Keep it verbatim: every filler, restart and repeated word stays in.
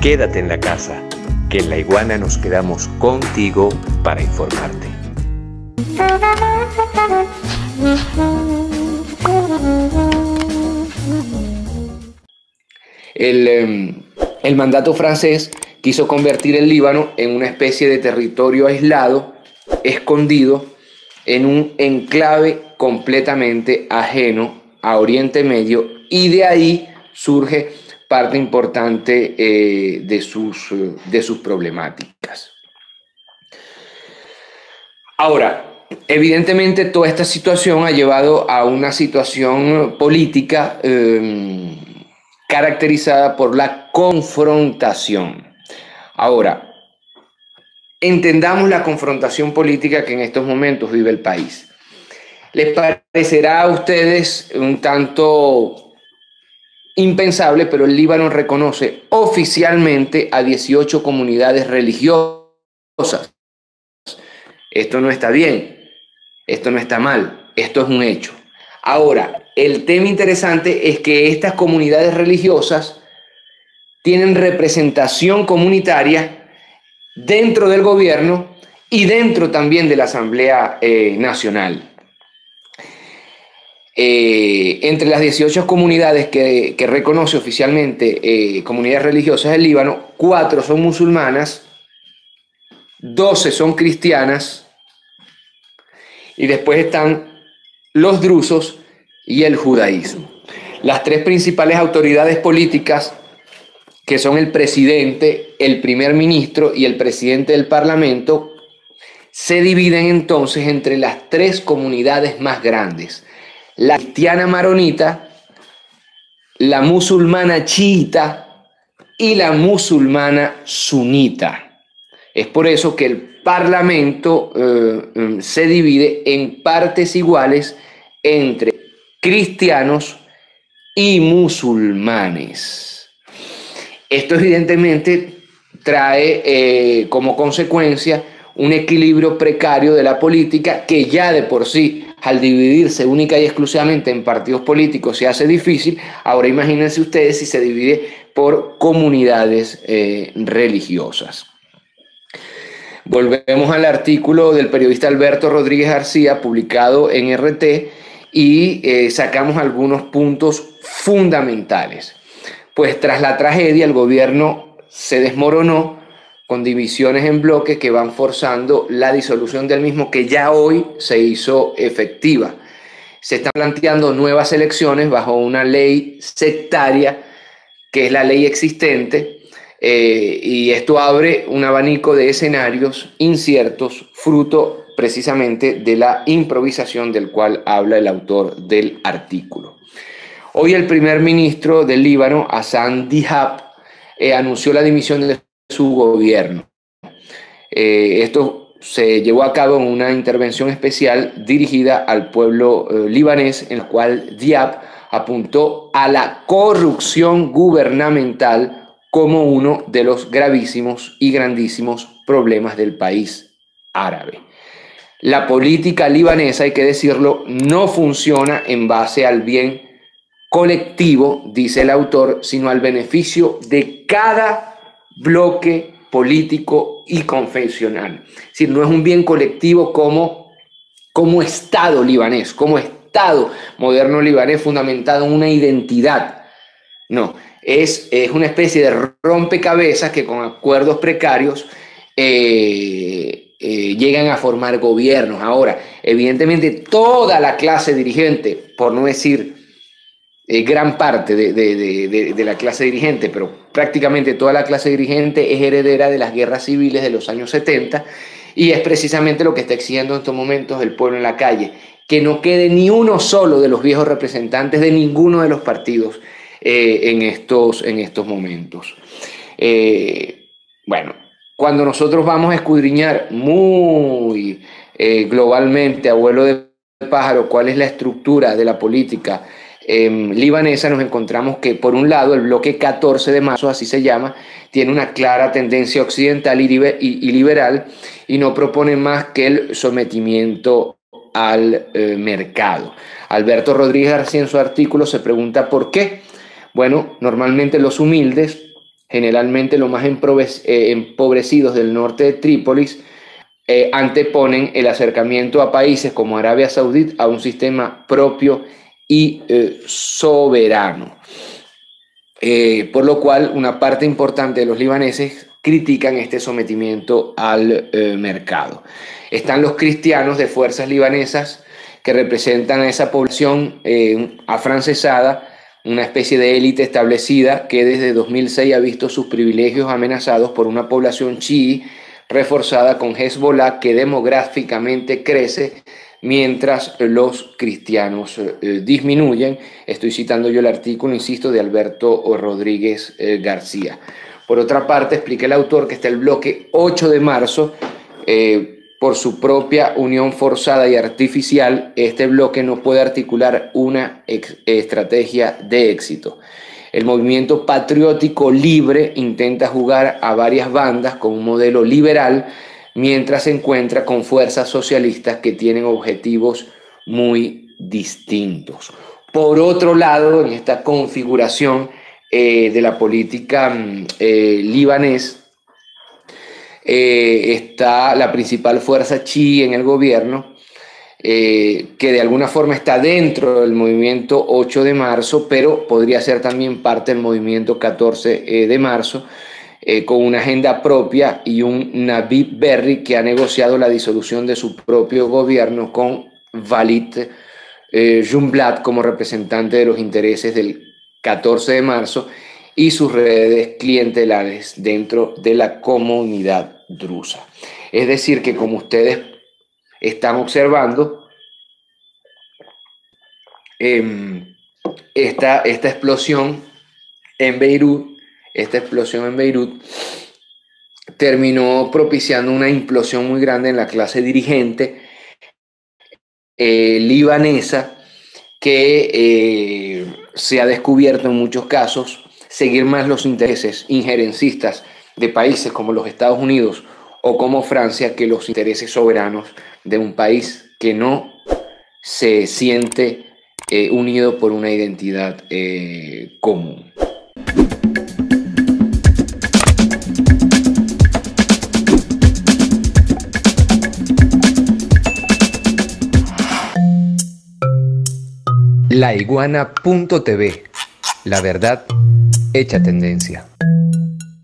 Quédate en la casa, que en La Iguana nos quedamos contigo para informarte. El, eh, el mandato francés quiso convertir el Líbano en una especie de territorio aislado, escondido, en un enclave completamente ajeno a Oriente Medio, y de ahí surge parte importante eh, de, sus, de sus problemáticas. Ahora, evidentemente toda esta situación ha llevado a una situación política eh, caracterizada por la confrontación. Ahora, entendamos la confrontación política que en estos momentos vive el país. ¿Les parecerá a ustedes un tanto impensable, pero el Líbano reconoce oficialmente a dieciocho comunidades religiosas? Esto no está bien, esto no está mal, esto es un hecho. Ahora, el tema interesante es que estas comunidades religiosas tienen representación comunitaria dentro del gobierno y dentro también de la Asamblea eh, Nacional. Eh, entre las dieciocho comunidades que, que reconoce oficialmente eh, comunidades religiosas del Líbano, cuatro son musulmanas, doce son cristianas, y después están los drusos y el judaísmo. Las tres principales autoridades políticas, que son el presidente, el primer ministro y el presidente del parlamento, se dividen entonces entre las tres comunidades más grandes: la cristiana maronita, la musulmana chiita y la musulmana sunita. Es por eso que el parlamento eh, se divide en partes iguales entre cristianos y musulmanes. Esto evidentemente trae eh, como consecuencia un equilibrio precario de la política, que ya de por sí, al dividirse única y exclusivamente en partidos políticos, se hace difícil. Ahora imagínense ustedes si se divide por comunidades eh, religiosas. Volvemos al artículo del periodista Alberto Rodríguez García, publicado en R T, y eh, sacamos algunos puntos fundamentales. Pues tras la tragedia, el gobierno se desmoronó con divisiones en bloque que van forzando la disolución del mismo, que ya hoy se hizo efectiva. Se están planteando nuevas elecciones bajo una ley sectaria, que es la ley existente, eh, y esto abre un abanico de escenarios inciertos, fruto precisamente de la improvisación del cual habla el autor del artículo. Hoy el primer ministro del Líbano, Hassan Diab, eh, anunció la dimisión de su gobierno. Eh, esto se llevó a cabo en una intervención especial dirigida al pueblo eh, libanés, en la cual Diab apuntó a la corrupción gubernamental como uno de los gravísimos y grandísimos problemas del país árabe. La política libanesa, hay que decirlo, no funciona en base al bien colectivo, dice el autor, sino al beneficio de cada bloque político y confesional. Es decir, no es un bien colectivo como, como Estado libanés, como Estado moderno libanés fundamentado en una identidad. No, es, es una especie de rompecabezas que con acuerdos precarios eh, eh, llegan a formar gobiernos. Ahora, evidentemente toda la clase dirigente, por no decir Eh, gran parte de, de, de, de la clase dirigente, pero prácticamente toda la clase dirigente es heredera de las guerras civiles de los años setenta, y es precisamente lo que está exigiendo en estos momentos el pueblo en la calle, que no quede ni uno solo de los viejos representantes de ninguno de los partidos eh, en, estos, en estos momentos. Eh, bueno, cuando nosotros vamos a escudriñar muy eh, globalmente, a vuelo de pájaro, cuál es la estructura de la política Eh, libanesa, nos encontramos que, por un lado, el bloque catorce de marzo, así se llama, tiene una clara tendencia occidental y, y, y liberal, y no propone más que el sometimiento al eh, mercado. Alberto Rodríguez García, en su artículo, se pregunta por qué. Bueno, normalmente los humildes generalmente los más empobrecidos del norte de Trípolis, eh, anteponen el acercamiento a países como Arabia Saudita a un sistema propio y eh, soberano. Eh, por lo cual, una parte importante de los libaneses critican este sometimiento al eh, mercado. Están los cristianos de fuerzas libanesas que representan a esa población eh, afrancesada, una especie de élite establecida que desde dos mil seis ha visto sus privilegios amenazados por una población chií reforzada con Hezbollah, que demográficamente crece mientras los cristianos eh, disminuyen. Estoy citando yo el artículo, insisto, de Alberto Rodríguez eh, García. Por otra parte, explica el autor que está el bloque ocho de marzo, eh, por su propia unión forzada y artificial, este bloque no puede articular una estrategia de éxito. El movimiento patriótico libre intenta jugar a varias bandas con un modelo liberal, mientras se encuentra con fuerzas socialistas que tienen objetivos muy distintos. Por otro lado, en esta configuración eh, de la política eh, libanés, eh, está la principal fuerza chií en el gobierno, eh, que de alguna forma está dentro del movimiento ocho de marzo, pero podría ser también parte del movimiento catorce de marzo, Eh, con una agenda propia, y un Nabih Berri que ha negociado la disolución de su propio gobierno con Walid eh, Jumblat como representante de los intereses del catorce de marzo y sus redes clientelares dentro de la comunidad drusa. Es decir, que como ustedes están observando, eh, esta, esta explosión en Beirut Esta explosión en Beirut terminó propiciando una implosión muy grande en la clase dirigente eh, libanesa, que eh, se ha descubierto en muchos casos seguir más los intereses injerencistas de países como los Estados Unidos o como Francia que los intereses soberanos de un país que no se siente eh, unido por una identidad eh, común. La iguana punto t v, la verdad hecha tendencia.